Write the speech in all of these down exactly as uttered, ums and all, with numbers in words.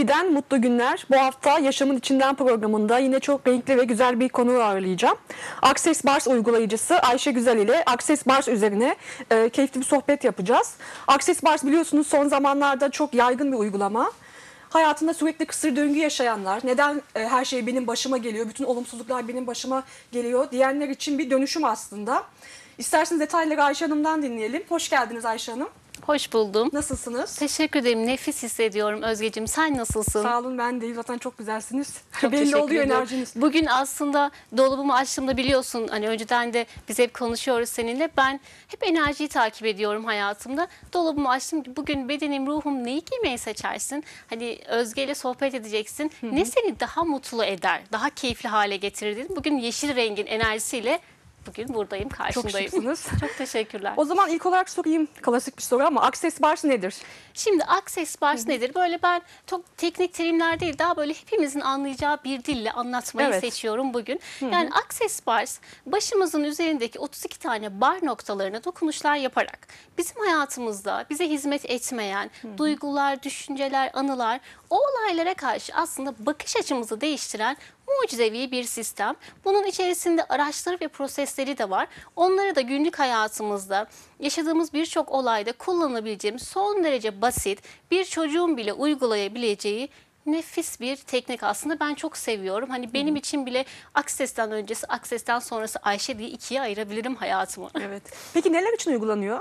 T V'den mutlu günler. Bu hafta Yaşamın İçinden programında yine çok renkli ve güzel bir konu ağırlayacağım. Access Bars uygulayıcısı Ayşe Güzel ile Access Bars üzerine e, keyifli bir sohbet yapacağız. Access Bars biliyorsunuz son zamanlarda çok yaygın bir uygulama. Hayatında sürekli kısır döngü yaşayanlar, neden e, her şey benim başıma geliyor, bütün olumsuzluklar benim başıma geliyor diyenler için bir dönüşüm aslında. İsterseniz detayları Ayşe Hanım'dan dinleyelim. Hoş geldiniz Ayşe Hanım. Hoş buldum. Nasılsınız? Teşekkür ederim. Nefis hissediyorum Özgeciğim. Sen nasılsın? Sağ olun, ben de zaten çok güzelsiniz. Çok Belli teşekkür oluyor ediyorum. enerjiniz. Bugün aslında dolabımı açtığımda biliyorsun hani önceden de biz hep konuşuyoruz seninle. Ben hep enerjiyi takip ediyorum hayatımda. Dolabımı açtım. Bugün bedenim, ruhum neyi giymeyi seçersin? Hani Özge ile sohbet edeceksin. Hı hı. Ne seni daha mutlu eder, daha keyifli hale getirir dedim. Bugün yeşil rengin enerjisiyle bugün buradayım, karşındayım. Çok şıksınız. Çok teşekkürler. O zaman ilk olarak sorayım, klasik bir soru ama Access Bars nedir? Şimdi Access Bars nedir? Böyle ben çok teknik terimler değil, daha böyle hepimizin anlayacağı bir dille anlatmayı Evet. seçiyorum bugün. Hı hı. Yani Access Bars, başımızın üzerindeki otuz iki tane bar noktalarına dokunuşlar yaparak bizim hayatımızda bize hizmet etmeyen hı hı. duygular, düşünceler, anılar, o olaylara karşı aslında bakış açımızı değiştiren mucizevi bir sistem. Bunun içerisinde araçları ve prosesleri de var. Onları da günlük hayatımızda yaşadığımız birçok olayda kullanabileceğimiz son derece basit, bir çocuğun bile uygulayabileceği nefis bir teknik aslında. Ben çok seviyorum. Hani benim için bile Access'ten öncesi, Access'ten sonrası Ayşe diye ikiye ayırabilirim hayatımı. Evet. Peki neler için uygulanıyor?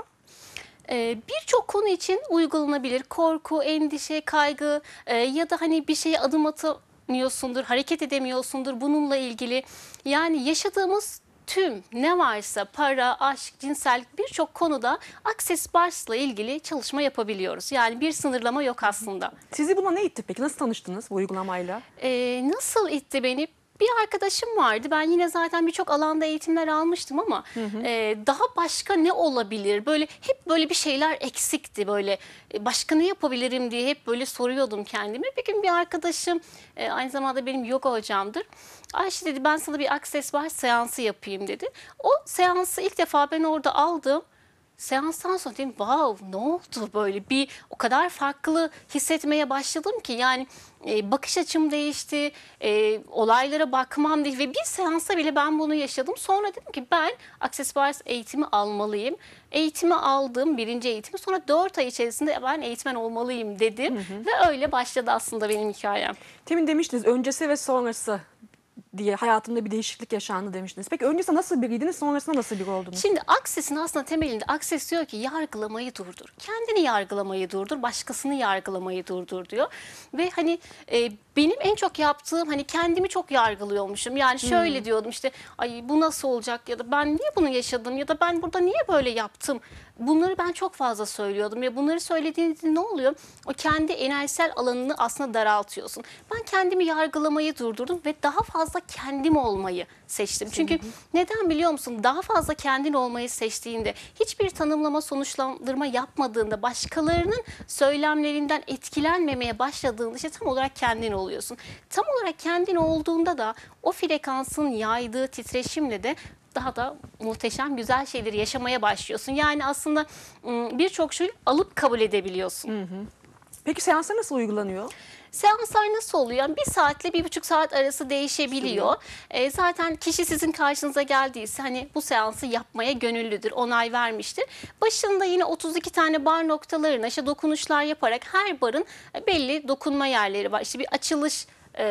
Ee, Birçok konu için uygulanabilir. Korku, endişe, kaygı e, ya da hani bir şeye adım atamıyorsundur, hareket edemiyorsundur bununla ilgili. Yani yaşadığımız tüm ne varsa para, aşk, cinsellik birçok konuda Access Bars'la ilgili çalışma yapabiliyoruz. Yani bir sınırlama yok aslında. Sizi buna ne itti peki? Nasıl tanıştınız bu uygulamayla? Ee, nasıl itti beni? Bir arkadaşım vardı. Ben yine zaten birçok alanda eğitimler almıştım ama hı hı. E, daha başka ne olabilir? Böyle hep böyle bir şeyler eksikti. Böyle e, başka ne yapabilirim diye hep böyle soruyordum kendime. Bir gün bir arkadaşım e, aynı zamanda benim yoga hocamdır. Ayşe dedi, ben sana bir Access Bars seansı yapayım dedi. O seansı ilk defa ben orada aldım. Seanstan sonra dedim wow, ne oldu böyle, bir o kadar farklı hissetmeye başladım ki yani e, bakış açım değişti, e, olaylara bakmam değişti ve bir seansa bile ben bunu yaşadım. Sonra dedim ki ben Access Bars eğitimi almalıyım. Eğitimi aldım, birinci eğitimi, sonra dört ay içerisinde ben eğitmen olmalıyım dedim. Hı hı. Ve öyle başladı aslında benim hikayem. Temin demiştiniz öncesi ve sonrası diye, hayatımda bir değişiklik yaşandı demiştiniz. Peki öncesinde nasıl biriydiniz, sonrasında nasıl biri oldunuz? Şimdi Access'in aslında temelinde Access diyor ki yargılamayı durdur. Kendini yargılamayı durdur, başkasını yargılamayı durdur diyor. Ve hani e, benim en çok yaptığım, hani kendimi çok yargılıyormuşum. Yani şöyle hmm. diyordum işte, ay bu nasıl olacak ya da ben niye bunu yaşadım ya da ben burada niye böyle yaptım. Bunları ben çok fazla söylüyordum ve bunları söylediğinizde ne oluyor? O kendi enerjisel alanını aslında daraltıyorsun. Ben kendimi yargılamayı durdurdum ve daha fazla kendim olmayı seçtim. Çünkü hı hı. neden biliyor musun? Daha fazla kendin olmayı seçtiğinde, hiçbir tanımlama, sonuçlandırma yapmadığında, başkalarının söylemlerinden etkilenmemeye başladığında işte tam olarak kendin oluyorsun. Tam olarak kendin olduğunda da o frekansın yaydığı titreşimle de daha da muhteşem, güzel şeyleri yaşamaya başlıyorsun. Yani aslında birçok şeyi alıp kabul edebiliyorsun. Hı hı. Peki seanslar nasıl uygulanıyor? Seanslar nasıl oluyor? Yani bir saatle bir buçuk saat arası değişebiliyor. E, zaten kişi sizin karşınıza geldiyse hani bu seansı yapmaya gönüllüdür, onay vermiştir. Başında yine otuz iki tane bar noktalarına işte dokunuşlar yaparak her barın belli dokunma yerleri var. İşte bir açılış e,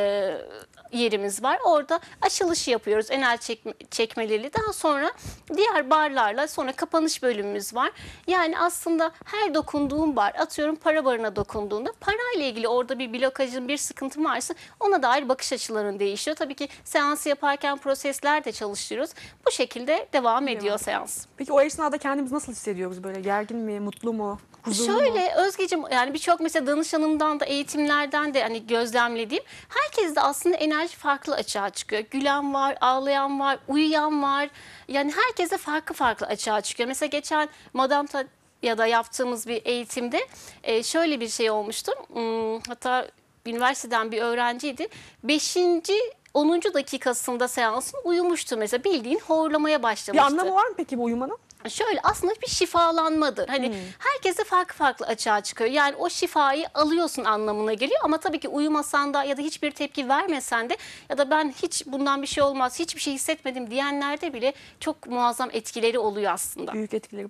yerimiz var. Orada açılışı yapıyoruz enel çekme, çekmeleri. Daha sonra diğer barlarla sonra kapanış bölümümüz var. Yani aslında her dokunduğum bar, atıyorum para barına dokunduğunda parayla ilgili orada bir blokajın, bir sıkıntın varsa ona dair bakış açıların değişiyor. Tabii ki seansı yaparken prosesler de çalıştırıyoruz. Bu şekilde devam ediyor evet. seans. Peki o esnada kendimizi nasıl hissediyoruz? Böyle gergin mi, mutlu mu? Şöyle Özgeciğim, yani birçok mesela danışanımdan da eğitimlerden de hani gözlemlediğim, herkes de aslında enerji farklı açığa çıkıyor. Gülen var, ağlayan var, uyuyan var. Yani herkese farklı farklı açığa çıkıyor. Mesela geçen Madame Ta ya da yaptığımız bir eğitimde şöyle bir şey olmuştu. Hatta üniversiteden bir öğrenciydi. Beşinci onuncu dakikasında seansın uyumuştu mesela, bildiğin horlamaya başlamıştı. Bir anlamı var mı peki bu uyumanın? Şöyle aslında bir şifalanmadır. Hani Hmm. herkese farklı farklı açığa çıkıyor. Yani o şifayı alıyorsun anlamına geliyor ama tabii ki uyumasan da ya da hiçbir tepki vermesen de ya da ben hiç bundan bir şey olmaz, hiçbir şey hissetmedim diyenlerde bile çok muazzam etkileri oluyor aslında. Büyük etkileri.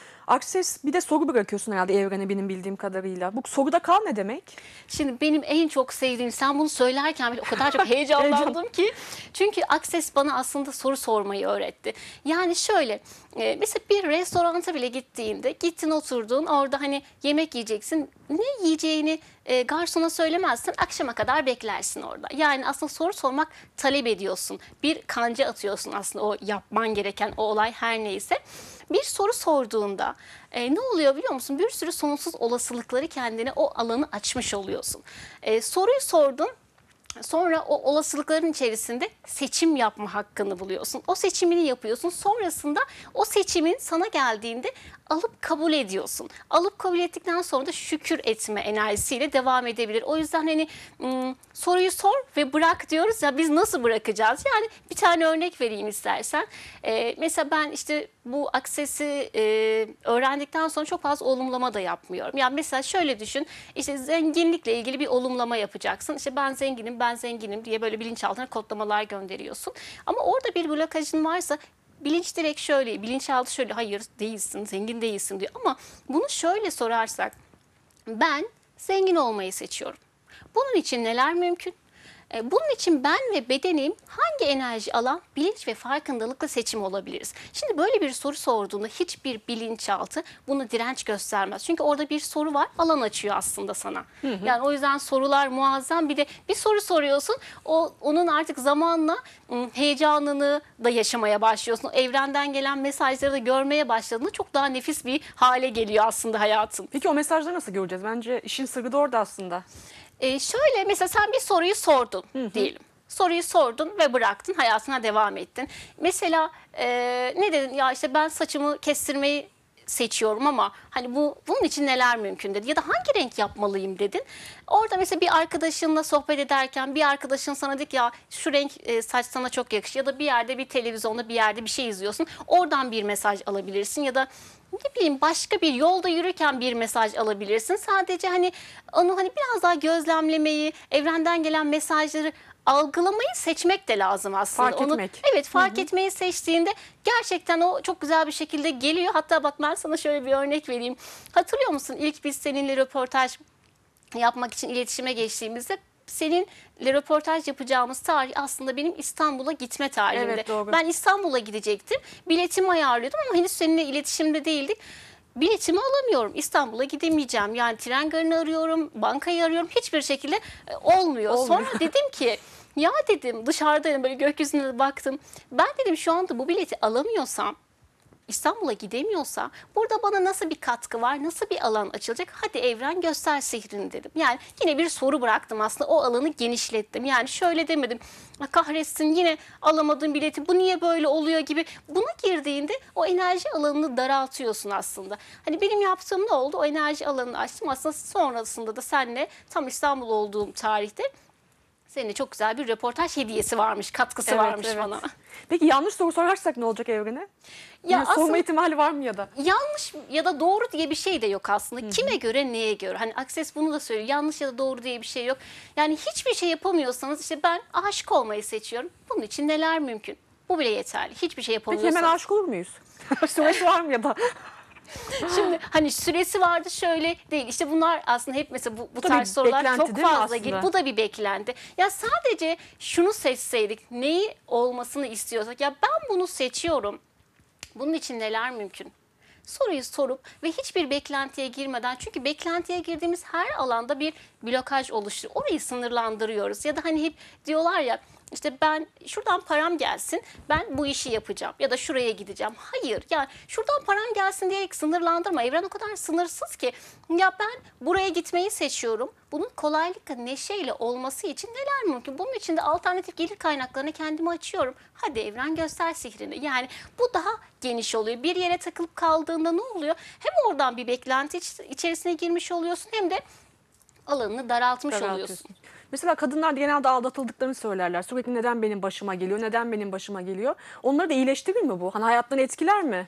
Akses bir de soru bırakıyorsun herhalde evrene benim bildiğim kadarıyla. Bu soruda kal ne demek? Şimdi benim en çok sevdiğim, sen bunu söylerken bile o kadar çok heyecanlandım ki. Çünkü Access bana aslında soru sormayı öğretti. Yani şöyle, e, mesela bir restoranta bile gittiğinde, gittin oturdun orada hani yemek yiyeceksin. Ne yiyeceğini e, garsona söylemezsin, akşama kadar beklersin orada. Yani aslında soru sormak talep ediyorsun. Bir kanca atıyorsun aslında o yapman gereken o olay her neyse. Bir soru sorduğunda e, ne oluyor biliyor musun? Bir sürü sonsuz olasılıkları kendine o alanı açmış oluyorsun. E, soruyu sordun. Sonra o olasılıkların içerisinde seçim yapma hakkını buluyorsun. O seçimini yapıyorsun. Sonrasında o seçimin sana geldiğinde alıp kabul ediyorsun. Alıp kabul ettikten sonra da şükür etme enerjisiyle devam edebilir. O yüzden hani ım, soruyu sor ve bırak diyoruz ya, biz nasıl bırakacağız? Yani bir tane örnek vereyim istersen. Ee, mesela ben işte bu Access'i e, öğrendikten sonra çok fazla olumlama da yapmıyorum. Yani mesela şöyle düşün, işte zenginlikle ilgili bir olumlama yapacaksın. İşte ben zenginim, ben zenginim diye böyle bilinçaltına kodlamalar gönderiyorsun. Ama orada bir blokajın varsa bilinç direkt şöyle, bilinçaltı şöyle, hayır değilsin, zengin değilsin diyor. Ama bunu şöyle sorarsak, ben zengin olmayı seçiyorum. Bunun için neler mümkün? E, Bunun için ben ve bedenim hangi enerji alan, bilinç ve farkındalıkla seçim olabiliriz? Şimdi böyle bir soru sorduğunda hiçbir bilinçaltı bunu direnç göstermez. Çünkü orada bir soru var, alan açıyor aslında sana. Hı hı. Yani o yüzden sorular muazzam. Bir de bir soru soruyorsun, o onun artık zamanla ım, heyecanını da yaşamaya başlıyorsun. O evrenden gelen mesajları da görmeye başladığında çok daha nefis bir hale geliyor aslında hayatın. Peki o mesajları nasıl göreceğiz? Bence işin sırrı da orada aslında. Ee, şöyle mesela sen bir soruyu sordun diyelim. Soruyu sordun ve bıraktın, hayatına devam ettin. Mesela e, ne dedin? Ya işte ben saçımı kestirmeyi seçiyorum ama hani bu bunun için neler mümkün dedi. Ya da hangi renk yapmalıyım dedin. Orada mesela bir arkadaşınla sohbet ederken bir arkadaşın sana dedi ki ya şu renk e, saç sana çok yakışıyor. Ya da bir yerde bir televizyonda bir yerde bir şey izliyorsun. Oradan bir mesaj alabilirsin ya da ne bileyim başka bir yolda yürürken bir mesaj alabilirsin. Sadece hani onu hani biraz daha gözlemlemeyi, evrenden gelen mesajları algılamayı seçmek de lazım aslında. Fark Onu, etmek. evet, fark etmeyi seçtiğinde gerçekten o çok güzel bir şekilde geliyor. Hatta bak ben sana şöyle bir örnek vereyim. Hatırlıyor musun ilk biz seninle röportaj yapmak için iletişime geçtiğimizde seninle röportaj yapacağımız tarih aslında benim İstanbul'a gitme tarihimde. Evet, doğru. Ben İstanbul'a gidecektim. Biletimi ayarlıyordum ama henüz seninle iletişimde değildik. Biletimi alamıyorum. İstanbul'a gidemeyeceğim. Yani tren garını arıyorum, bankayı arıyorum. Hiçbir şekilde e, olmuyor. Olmuyor. Sonra dedim ki ya dedim, dışarıdayım böyle gökyüzüne de baktım. Ben dedim şu anda bu bileti alamıyorsam, İstanbul'a gidemiyorsa burada bana nasıl bir katkı var, nasıl bir alan açılacak? Hadi evren göster sihrini dedim. Yani yine bir soru bıraktım aslında, o alanı genişlettim. Yani şöyle demedim, kahretsin yine alamadım bileti, bu niye böyle oluyor gibi. Buna girdiğinde o enerji alanını daraltıyorsun aslında. Hani benim yaptığım ne oldu? O enerji alanını açtım. Aslında sonrasında da seninle tam İstanbul olduğum tarihte seninle çok güzel bir röportaj hediyesi varmış, katkısı Evet, varmış evet. bana. Peki yanlış soru sorarsak ne olacak evrene? Ya sorma aslında- ihtimali var mı ya da? Yanlış ya da doğru diye bir şey de yok aslında. Kime göre, neye göre? Hani Access bunu da söylüyor. Yanlış ya da doğru diye bir şey yok. Yani hiçbir şey yapamıyorsanız, işte ben aşık olmayı seçiyorum. Bunun için neler mümkün? Bu bile yeterli. Hiçbir şey Peki yapamıyorsanız. hemen aşık olur muyuz? Süresi var mı ya da? Şimdi hani süresi vardı şöyle değil. İşte bunlar aslında hep mesela bu, bu Tabii tarz sorular beklenti çok değil mi fazla aslında? geliyor. Bu da bir beklenti. Ya sadece şunu seçseydik, neyi olmasını istiyorsak. Ya ben bunu seçiyorum. Bunun için neler mümkün? Soruyu sorup ve hiçbir beklentiye girmeden, çünkü beklentiye girdiğimiz her alanda bir blokaj oluşuyor. Orayı sınırlandırıyoruz. Ya da hani hep diyorlar ya, işte ben şuradan param gelsin, ben bu işi yapacağım ya da şuraya gideceğim. Hayır, yani şuradan param gelsin diyerek sınırlandırma. Evren o kadar sınırsız ki, ya ben buraya gitmeyi seçiyorum. Bunun kolaylıkla, neşeyle olması için neler mümkün? Bunun için de alternatif gelir kaynaklarını kendime açıyorum. Hadi evren göster sihrini. Yani bu daha geniş oluyor. Bir yere takılıp kaldığında ne oluyor? Hem oradan bir beklenti içerisine girmiş oluyorsun, hem de alanını daraltmış oluyorsun. Daraltıyorsun. Mesela kadınlar genelde aldatıldıklarını söylerler. Sürekli neden benim başıma geliyor, neden benim başıma geliyor? Onları da iyileştirir mi bu? Hani hayatlarını etkiler mi?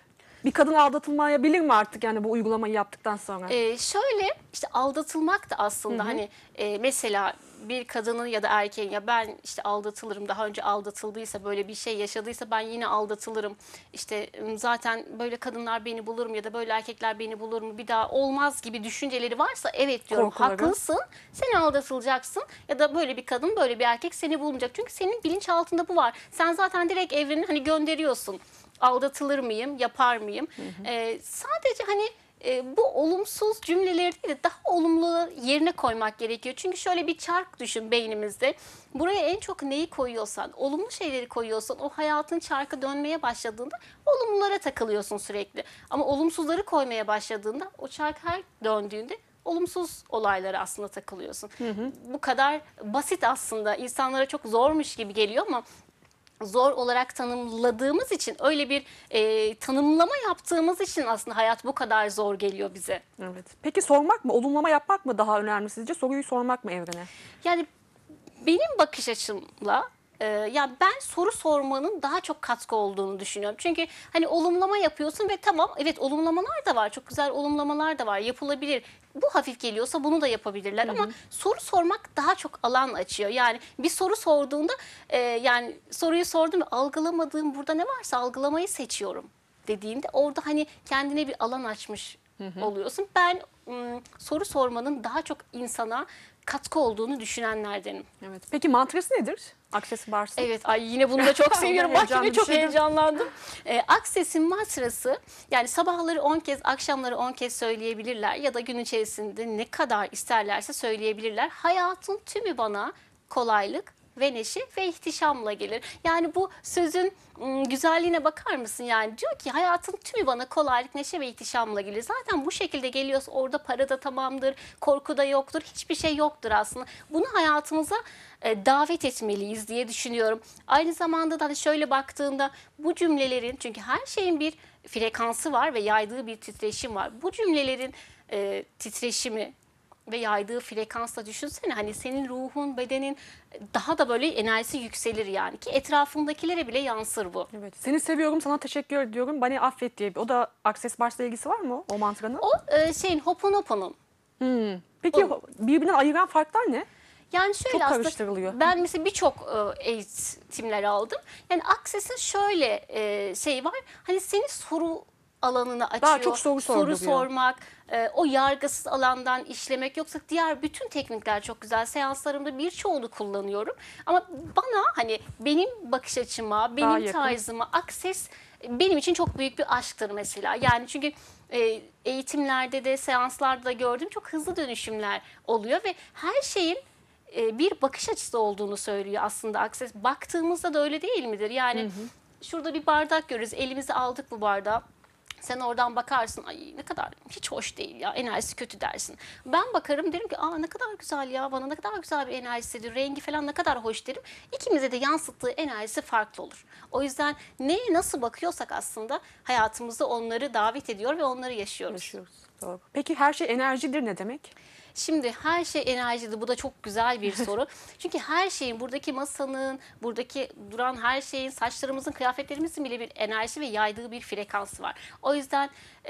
Bir kadın aldatılmayabilir mi artık yani bu uygulamayı yaptıktan sonra? Ee, şöyle işte aldatılmak da aslında hani e, mesela bir kadının ya da erkeğin ya ben işte aldatılırım, daha önce aldatıldıysa, böyle bir şey yaşadıysa ben yine aldatılırım. İşte ım, zaten böyle kadınlar beni bulur mu ya da böyle erkekler beni bulur mu, bir daha olmaz gibi düşünceleri varsa evet diyorum, Korkuları. haklısın. Sen aldatılacaksın ya da böyle bir kadın böyle bir erkek seni bulmayacak. Çünkü senin bilinçaltında bu var. Sen zaten direkt evreni hani gönderiyorsun. Aldatılır mıyım, yapar mıyım? Ee, sadece hani e, bu olumsuz cümleleri değil de daha olumlu yerine koymak gerekiyor. Çünkü şöyle bir çark düşün beynimizde. Buraya en çok neyi koyuyorsan, olumlu şeyleri koyuyorsan o hayatın çarkı dönmeye başladığında olumlulara takılıyorsun sürekli. Ama olumsuzları koymaya başladığında o çark her döndüğünde olumsuz olaylara aslında takılıyorsun. Bu kadar basit aslında. İnsanlara çok zormuş gibi geliyor ama zor olarak tanımladığımız için, öyle bir e, tanımlama yaptığımız için aslında hayat bu kadar zor geliyor bize. Evet. Peki sormak mı, olumlama yapmak mı daha önemli sizce? Soruyu sormak mı evrene? Yani benim bakış açımla e, ya ben soru sormanın daha çok katkı olduğunu düşünüyorum. Çünkü hani olumlama yapıyorsun ve tamam, evet olumlamalar da var. Çok güzel olumlamalar da var. Yapılabilir. Bu hafif geliyorsa bunu da yapabilirler ama soru sormak daha çok alan açıyor. Yani bir soru sorduğunda e, yani soruyu sordum ve algılamadığım burada ne varsa algılamayı seçiyorum dediğinde orada hani kendine bir alan açmış oluyorsun. Ben ım, soru sormanın daha çok insana katkı olduğunu düşünenlerdenim. Evet. Peki mantrası nedir? Access Bars'ın. Evet, ay yine bunu da çok seviyorum. Bak heyecanlı yine bir çok şeydir. heyecanlandım. E, Access'in mantrası, yani sabahları on kez, akşamları on kez söyleyebilirler ya da gün içerisinde ne kadar isterlerse söyleyebilirler. Hayatın tümü bana kolaylık ve neşe ve ihtişamla gelir. Yani bu sözün ım, güzelliğine bakar mısın? Yani diyor ki hayatın tümü bana kolaylık, neşe ve ihtişamla gelir. Zaten bu şekilde geliyorsa orada para da tamamdır, korku da yoktur, hiçbir şey yoktur aslında. Bunu hayatımıza e, davet etmeliyiz diye düşünüyorum. Aynı zamanda da hani şöyle baktığında bu cümlelerin, çünkü her şeyin bir frekansı var ve yaydığı bir titreşim var. Bu cümlelerin e, titreşimi ve yaydığı frekansla düşünsene, hani senin ruhun, bedenin daha da böyle enerjisi yükselir yani, ki etrafındakilere bile yansır bu. Evet. Seni seviyorum, sana teşekkür ediyorum, beni affet diye. O da Access Bars'la ilgisi var mı o mantranın? O e, şeyin Ho'oponopono'nun. Hmm. Peki O- birbirinden ayıran farklar ne? Yani şöyle Çok aslında karıştırılıyor. ben mesela birçok e, eğitimler aldım. Yani Access'in şöyle e, şey var. Hani seni soru alanını açıyor. Daha çok soru soru sorduruyor. sormak, e, o yargısız alandan işlemek. Yoksa diğer bütün teknikler çok güzel. Seanslarımda birçoğunu kullanıyorum. Ama bana hani benim bakış açıma, benim yakın. tarzıma Access benim için çok büyük bir aşktır mesela. Yani çünkü e, eğitimlerde de seanslarda da gördüğüm çok hızlı dönüşümler oluyor ve her şeyin e, bir bakış açısı olduğunu söylüyor aslında Access. Baktığımızda da öyle değil midir? Yani şurada bir bardak görürüz. Elimize aldık bu bardağı. Sen oradan bakarsın, ay ne kadar hiç hoş değil ya, enerjisi kötü dersin. Ben bakarım, derim ki aa ne kadar güzel ya, bana ne kadar güzel bir enerjisi ediyor, rengi falan ne kadar hoş derim. İkimize de yansıttığı enerjisi farklı olur. O yüzden neye nasıl bakıyorsak aslında hayatımızda onları davet ediyor ve onları yaşıyoruz. Yaşıyoruz. Doğru. Peki her şey enerjidir ne demek? Şimdi her şey enerjide. Bu da çok güzel bir soru. Çünkü her şeyin, buradaki masanın, buradaki duran her şeyin, saçlarımızın, kıyafetlerimizin bile bir enerji ve yaydığı bir frekansı var. O yüzden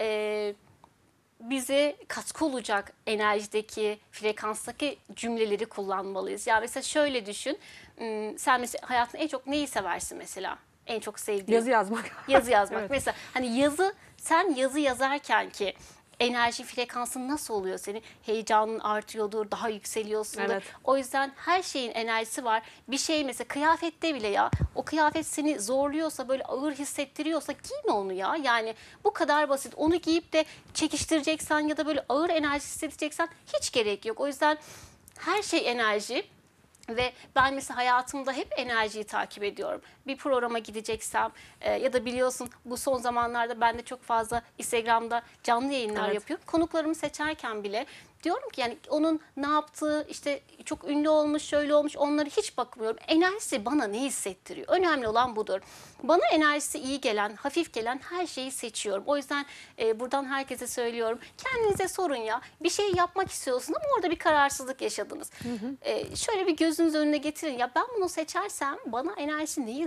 e, bize katkı olacak enerjideki, frekanstaki cümleleri kullanmalıyız. Yani mesela şöyle düşün. ım, Sen mesela hayatında en çok neyi seversin mesela? En çok sevdiğin. Yazı yazmak. Yazı yazmak. Evet. Mesela hani yazı, sen yazı yazarken ki enerji frekansın nasıl oluyor senin? Heyecanın artıyordur, daha yükseliyorsundur. Evet. O yüzden her şeyin enerjisi var. Bir şey mesela kıyafette bile, ya o kıyafet seni zorluyorsa, böyle ağır hissettiriyorsa giyme onu ya. Yani bu kadar basit. Onu giyip de çekiştireceksen ya da böyle ağır enerji hissedeceksen hiç gerek yok. O yüzden her şey enerji. Ve ben mesela hayatımda hep enerjiyi takip ediyorum. Bir programa gideceksem e, ya da biliyorsun bu son zamanlarda ben de çok fazla Instagram'da canlı yayınlar Evet. yapıyorum. Konuklarımı seçerken bile diyorum ki yani onun ne yaptığı, işte çok ünlü olmuş, şöyle olmuş, onları hiç bakmıyorum. Enerjisi bana ne hissettiriyor? Önemli olan budur. Bana enerjisi iyi gelen, hafif gelen her şeyi seçiyorum. O yüzden e, buradan herkese söylüyorum. Kendinize sorun ya. Bir şey yapmak istiyorsun ama orada bir kararsızlık yaşadınız. E, şöyle bir gözünüz önüne getirin. Ya ben bunu seçersem bana enerjisi neyi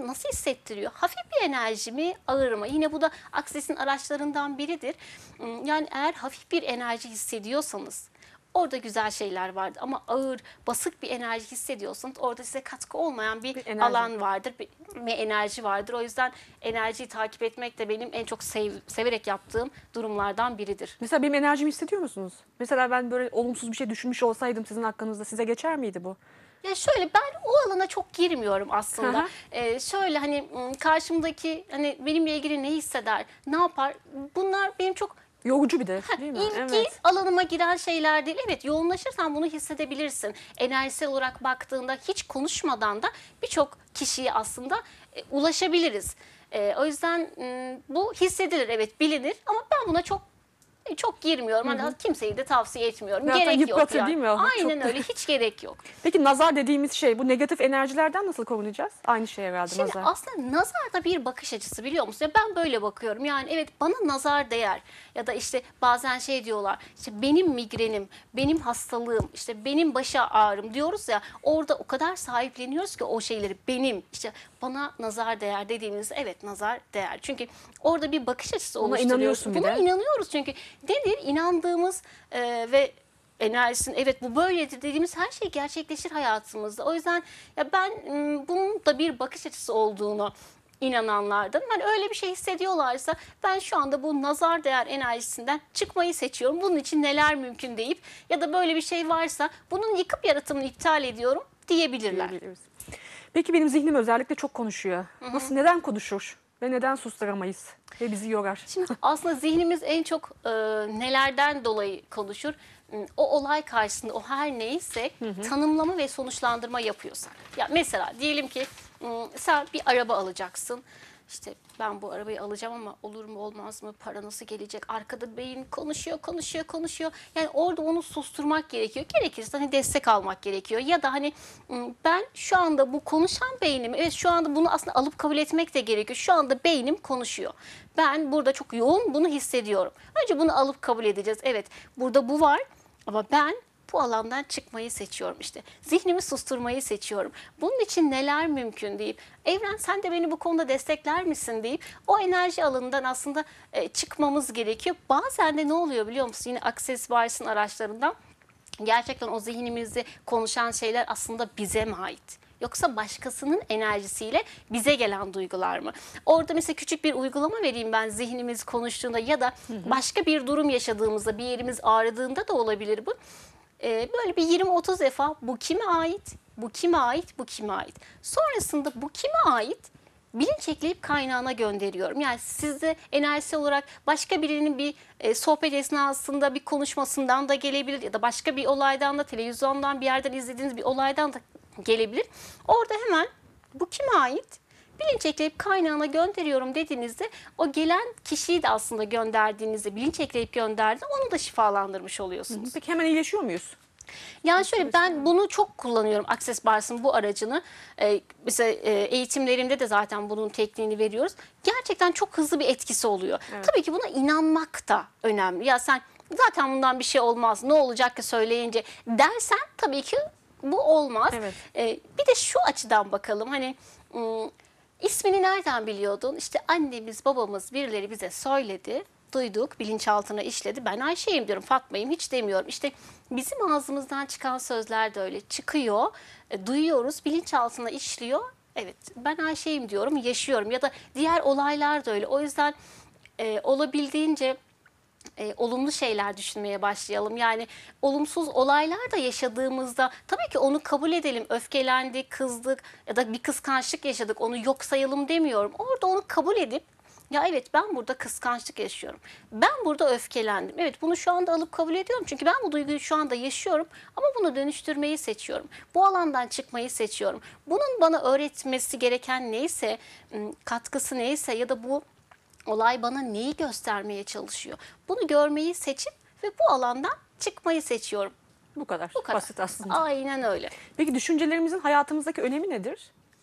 bana nasıl hissettiriyor? Hafif bir enerji mi, ağır mı? Yine bu da Akses'in araçlarından biridir. Yani eğer hafif bir enerji hissediyorsanız orada güzel şeyler vardır, ama ağır, basık bir enerji hissediyorsanız orada size katkı olmayan bir, Bir enerji. alan vardır, bir, bir enerji vardır. O yüzden enerjiyi takip etmek de benim en çok sev, severek yaptığım durumlardan biridir. Mesela benim enerjimi hissediyor musunuz? Mesela ben böyle olumsuz bir şey düşünmüş olsaydım sizin hakkınızda, size geçer miydi bu? Ya şöyle, ben o alana çok girmiyorum aslında. Hı hı. Ee, şöyle hani m, karşımdaki hani benimle ilgili ne hisseder, ne yapar? Bunlar benim çok Yorucu bir de değil mi? ilgi Evet. alanıma giren şeyler değil. Evet, yoğunlaşırsan bunu hissedebilirsin. Enerjisel olarak baktığında hiç konuşmadan da birçok kişiye aslında e, ulaşabiliriz. E, o yüzden m, bu hissedilir, evet, bilinir, ama ben buna çok çok girmiyorum. Hani kimseyi de tavsiye etmiyorum. Zaten Gerek yok yıpratır yani. değil mi o? Aynen Çok- öyle. Hiç gerek yok. Peki nazar dediğimiz şey, bu negatif enerjilerden nasıl korunacağız? Aynı şey herhalde Şimdi nazar. aslında nazar da bir bakış açısı, biliyor musun? Ya ben böyle bakıyorum. Yani evet, bana nazar değer. Ya da işte bazen şey diyorlar. İşte benim migrenim, benim hastalığım, işte benim baş ağrım diyoruz ya. Orada o kadar sahipleniyoruz ki o şeyleri, benim, işte bana nazar değer dediğimizde evet, nazar değer. Çünkü orada bir bakış açısı Buna oluşturuyoruz. inanıyorsun bir Buna de. inanıyoruz çünkü nedir? İnandığımız e, ve enerjisinin evet bu böyledir dediğimiz her şey gerçekleşir hayatımızda. O yüzden ya ben m, bunun da bir bakış açısı olduğunu inananlardan. Yani öyle bir şey hissediyorlarsa ben şu anda bu nazar değer enerjisinden çıkmayı seçiyorum. Bunun için neler mümkün deyip, ya da böyle bir şey varsa bunun yıkıp yaratımını iptal ediyorum diyebilirler. Diyebiliriz. Peki benim zihnim özellikle çok konuşuyor. Nasıl, neden konuşur? Ve neden susturamayız? Ve bizi yorar. Şimdi aslında zihnimiz en çok e, nelerden dolayı konuşur? O olay karşısında o her neyse tanımlama ve sonuçlandırma yapıyorsan. Ya mesela diyelim ki m, sen bir araba alacaksın. İşte ben bu arabayı alacağım ama olur mu olmaz mı? Para nasıl gelecek? Arkada beyin konuşuyor, konuşuyor, konuşuyor. Yani orada onu susturmak gerekiyor. Gerekirse hani destek almak gerekiyor. Ya da hani m, ben şu anda bu konuşan beynimi, evet şu anda bunu aslında alıp kabul etmek de gerekiyor. Şu anda beynim konuşuyor. Ben burada çok yoğun bunu hissediyorum. Önce bunu alıp kabul edeceğiz. Evet, burada bu var. Ama ben bu alandan çıkmayı seçiyorum işte. Zihnimi susturmayı seçiyorum. Bunun için neler mümkün deyip, evren sen de beni bu konuda destekler misin deyip o enerji alanından aslında e, çıkmamız gerekiyor. Bazen de ne oluyor biliyor musun? Yine Access Bars'ın araçlarından gerçekten o zihnimizde konuşan şeyler aslında bize mi ait? Yoksa başkasının enerjisiyle bize gelen duygular mı? Orada mesela küçük bir uygulama vereyim ben, zihnimiz konuştuğunda ya da başka bir durum yaşadığımızda, bir yerimiz ağrıdığında da olabilir bu. Ee, böyle bir yirmi otuz defa bu kime ait, bu kime ait, bu kime ait. Sonrasında bu kime ait bilinç ekleyip kaynağına gönderiyorum. Yani sizde enerjisi olarak başka birinin bir e, sohbet esnasında bir konuşmasından da gelebilir, ya da başka bir olaydan da, televizyondan bir yerden izlediğiniz bir olaydan da gelebilir. Orada hemen bu kime ait? Bilinç ekleyip kaynağına gönderiyorum dediğinizde o gelen kişiyi de aslında gönderdiğinizde, bilinç ekleyip gönderdiğinizde onu da şifalandırmış oluyorsunuz. Peki hemen iyileşiyor muyuz? Yani şöyle, ben bunu çok kullanıyorum, Access Bars'ın bu aracını. Ee, mesela e, eğitimlerimde de zaten bunun tekniğini veriyoruz. Gerçekten çok hızlı bir etkisi oluyor. Evet. Tabii ki buna inanmak da önemli. Ya sen zaten bundan bir şey olmaz, ne olacak ki söyleyince dersen tabii ki bu olmaz. Evet. Ee, bir de şu açıdan bakalım, hani ım, ismini nereden biliyordun? İşte annemiz, babamız, birileri bize söyledi. Duyduk, bilinçaltına işledi. Ben Ayşe'yim diyorum, Fatma'yım hiç demiyorum. İşte bizim ağzımızdan çıkan sözler de öyle çıkıyor. E, duyuyoruz, bilinçaltına işliyor. Evet, ben Ayşe'yim diyorum, yaşıyorum. Ya da diğer olaylar da öyle. O yüzden e, olabildiğince e, olumlu şeyler düşünmeye başlayalım. Yani olumsuz olaylar da yaşadığımızda tabii ki onu kabul edelim. Öfkelendik, kızdık ya da bir kıskançlık yaşadık. Onu yok sayalım demiyorum. Orada onu kabul edip, ya evet ben burada kıskançlık yaşıyorum. Ben burada öfkelendim. Evet, bunu şu anda alıp kabul ediyorum. Çünkü ben bu duyguyu şu anda yaşıyorum. Ama bunu dönüştürmeyi seçiyorum. Bu alandan çıkmayı seçiyorum. Bunun bana öğretmesi gereken neyse, katkısı neyse ya da bu olay bana neyi göstermeye çalışıyor, bunu görmeyi seçip ve bu alandan çıkmayı seçiyorum. Bu kadar. Bu kadar. Basit aslında. Aynen öyle. Peki düşüncelerimizin hayatımızdaki önemi nedir?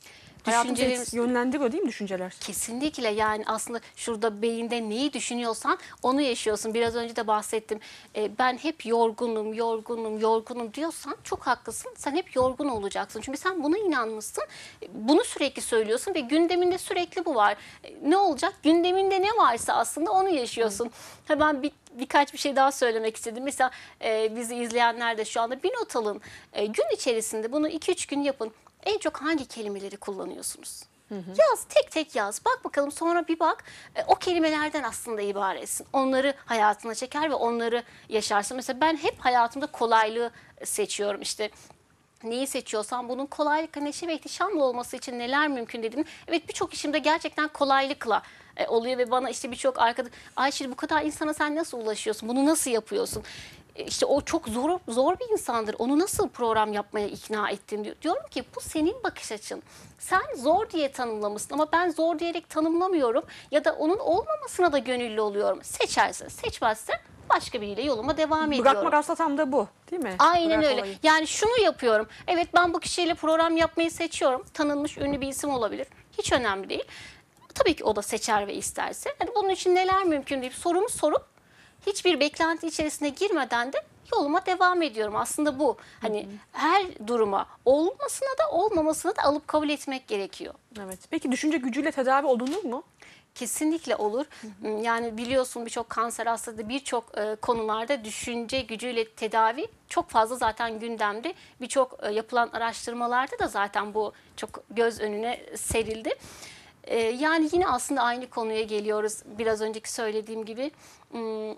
Hayatımızı Düşüncelerimiz yönlendiriyor değil mi düşünceler? kesinlikle, yani aslında şurada beyinde neyi düşünüyorsan onu yaşıyorsun. Biraz önce de bahsettim. E, ben hep yorgunum, yorgunum, yorgunum diyorsan çok haklısın. Sen hep yorgun olacaksın. Çünkü sen buna inanmışsın. E, Bunu sürekli söylüyorsun ve gündeminde sürekli bu var. E, Ne olacak? Gündeminde ne varsa aslında onu yaşıyorsun. Ha, ben bir, birkaç bir şey daha söylemek istedim. Mesela e, bizi izleyenler de şu anda bir not alın. E, gün içerisinde bunu iki üç gün yapın. En çok hangi kelimeleri kullanıyorsunuz? Yaz, tek tek yaz. Bak bakalım, sonra bir bak. E, o kelimelerden aslında ibaretsin. Onları hayatına çeker ve onları yaşarsın. Mesela ben hep hayatımda kolaylığı seçiyorum. İşte neyi seçiyorsam bunun kolaylıkla, neşe ve ihtişamlı olması için neler mümkün dedim. Evet, birçok işimde gerçekten kolaylıkla e, oluyor ve bana işte birçok arkadaş, Ayşe bu kadar insana sen nasıl ulaşıyorsun? Bunu nasıl yapıyorsun? E, İşte o çok zor zor bir insandır. Onu nasıl program yapmaya ikna ettin diyor. Diyorum ki bu senin bakış açın. Sen zor diye tanımlamışsın ama ben zor diyerek tanımlamıyorum ya da onun olmamasına da gönüllü oluyorum. Seçerse, seçmezse başka biriyle yoluma devam ediyorum. Bırakmak aslında tam da bu değil mi? Aynen Bırak öyle. olayı. Yani şunu yapıyorum. Evet, ben bu kişiyle program yapmayı seçiyorum. Tanınmış ünlü bir isim olabilir. Hiç önemli değil. Tabii ki o da seçer ve isterse. Hani bunun için neler mümkün deyip sorumu sorup hiçbir beklenti içerisine girmeden de yoluma devam ediyorum. Aslında bu. Hani her duruma, olmasına da olmamasına da alıp kabul etmek gerekiyor. Evet. Peki düşünce gücüyle tedavi olunur mu? Kesinlikle olur. Yani biliyorsun, birçok kanser hastası, birçok e, konularda düşünce gücüyle tedavi çok fazla zaten gündemde. Birçok e, yapılan araştırmalarda da zaten bu çok göz önüne serildi. E, yani yine aslında aynı konuya geliyoruz. Biraz önceki söylediğim gibi. Hmm,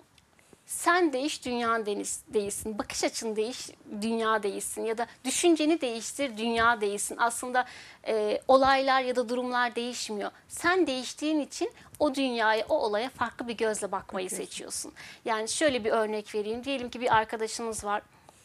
Sen değiş, dünya deniz değilsin. Bakış açın değiş, dünya değilsin. Ya da düşünceni değiştir, dünya değilsin. Aslında e, olaylar ya da durumlar değişmiyor. Sen değiştiğin için o dünyaya, o olaya farklı bir gözle bakmayı seçiyorsun. Yani şöyle bir örnek vereyim. Diyelim ki bir arkadaşınız var.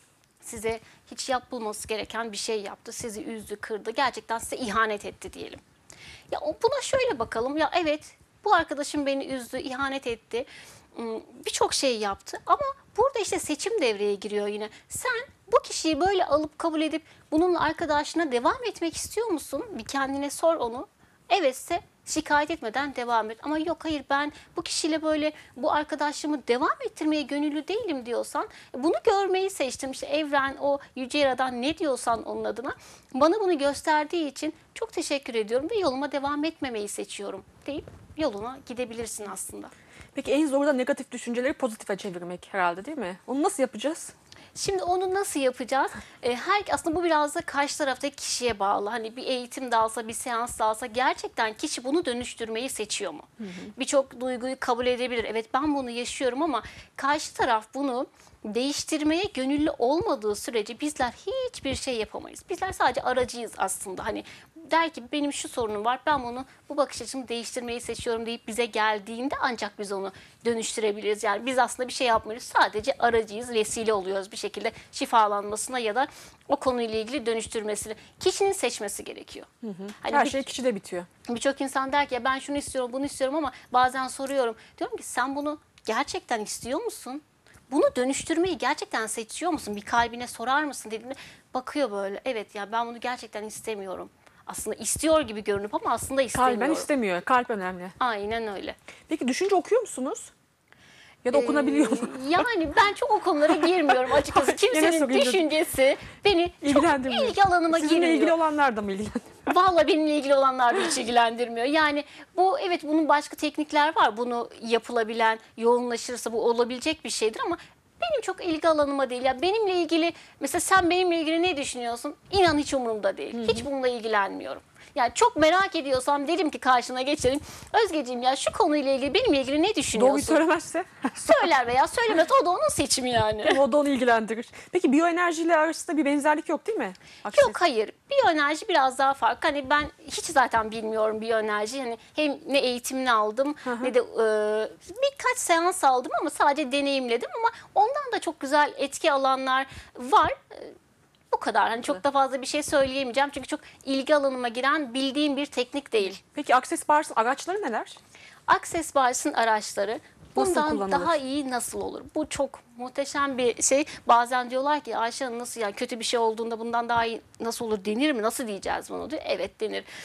Size hiç yapılması gereken bir şey yaptı. Sizi üzdü, kırdı. Gerçekten size ihanet etti diyelim. Ya o- buna şöyle bakalım. Ya evet, bu arkadaşım beni üzdü, ihanet etti. Hmm, Birçok şey yaptı ama burada işte seçim devreye giriyor yine. Sen bu kişiyi böyle alıp kabul edip bununla arkadaşına devam etmek istiyor musun? Bir kendine sor onu. Evetse şikayet etmeden devam et. Ama yok, hayır, ben bu kişiyle böyle bu arkadaşlığımı devam ettirmeye gönüllü değilim diyorsan, bunu görmeyi seçtim. İşte evren, o yüce yaradan, ne diyorsan onun adına, bana bunu gösterdiği için çok teşekkür ediyorum ve yoluma devam etmemeyi seçiyorum deyip yoluna gidebilirsin aslında. Peki en zoru da negatif düşünceleri pozitife çevirmek herhalde değil mi? Onu nasıl yapacağız? Şimdi onu nasıl yapacağız? E, her aslında bu biraz da karşı taraftaki kişiye bağlı. Hani bir eğitim de alsa, bir seans da alsa, gerçekten kişi bunu dönüştürmeyi seçiyor mu? Birçok duyguyu kabul edebilir. Evet, ben bunu yaşıyorum ama karşı taraf bunu değiştirmeye gönüllü olmadığı sürece bizler hiçbir şey yapamayız. Bizler sadece aracıyız aslında. Hani der ki benim şu sorunum var, ben bunu, bu bakış açımı değiştirmeyi seçiyorum deyip bize geldiğinde ancak biz onu dönüştürebiliriz. Yani biz aslında bir şey yapmıyoruz, sadece aracıyız, vesile oluyoruz bir şekilde şifalanmasına ya da o konuyla ilgili dönüştürmesine. Kişinin seçmesi gerekiyor. Hani Her bir- şey kişide bitiyor. Birçok insan der ki ya ben şunu istiyorum, bunu istiyorum ama bazen soruyorum. Diyorum ki sen bunu gerçekten istiyor musun? Bunu dönüştürmeyi gerçekten seçiyor musun? Bir kalbine sorar mısın dediğimde bakıyor böyle. Evet ya, ben bunu gerçekten istemiyorum. Aslında istiyor gibi görünüp ama aslında istemiyorum. Kalben istemiyor. Kalp önemli. Aynen öyle. Peki düşünce okuyor musunuz? Ya da okunabiliyor mu? Ee, Yani ben çok o konulara girmiyorum açıkçası. Gene Kimsenin sorayım dedim. düşüncesi beni çok İlgilendirmiyor. ilgi alanıma Sizinle girmiyor. ilgili olanlar da mı ilgilendiriyor? Vallahi benimle ilgili olanlar da hiç ilgilendirmiyor. Yani bu, evet, bunun başka teknikler var. Bunu yapılabilen, yoğunlaşırsa bu olabilecek bir şeydir ama benim çok ilgi alanıma değil. Ya benimle ilgili, mesela sen benimle ilgili ne düşünüyorsun? İnan hiç umurumda değil. Hiç bununla ilgilenmiyorum. Yani çok merak ediyorsam derim ki karşına geçelim. Özgeciğim, ya şu konuyla ilgili, benimle ilgili ne Doğruyu düşünüyorsun? söylemezse Söyler veya söylemez, o da onun seçimi yani. o da onu ilgilendirir. Peki biyoenerjiyle arasında bir benzerlik yok değil mi? Aksi. Yok, hayır. Biyoenerji biraz daha farklı. Hani ben hiç zaten bilmiyorum biyoenerji. Hani hem ne eğitimini aldım ne de e, birkaç seans aldım ama sadece deneyimledim ama ondan da çok güzel etki alanlar var. E, Bu kadar. Hani çok da fazla bir şey söyleyemeyeceğim. Çünkü çok ilgi alanıma giren, bildiğim bir teknik değil. Peki Access Bars'ın araçları neler? Access Bars'ın araçları Nasıl bundan kullanılır? daha iyi nasıl olur? Bu çok muhteşem bir şey. Bazen diyorlar ki Ayşe Hanım, nasıl, yani kötü bir şey olduğunda bundan daha iyi nasıl olur denir mi? Nasıl diyeceğiz bunu diyor. Evet, denir.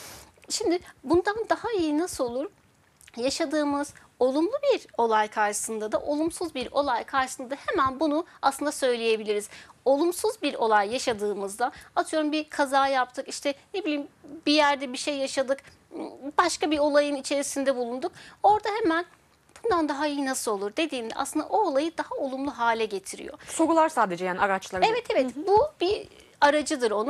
Şimdi bundan daha iyi nasıl olur? Yaşadığımız olumlu bir olay karşısında da olumsuz bir olay karşısında da hemen bunu aslında söyleyebiliriz. Olumsuz bir olay yaşadığımızda, atıyorum bir kaza yaptık, işte ne bileyim bir yerde bir şey yaşadık, başka bir olayın içerisinde bulunduk. Orada hemen bundan daha iyi nasıl olur dediğinde aslında o olayı daha olumlu hale getiriyor. Sorular sadece, yani araçları. Evet evet, bu bir aracıdır onun.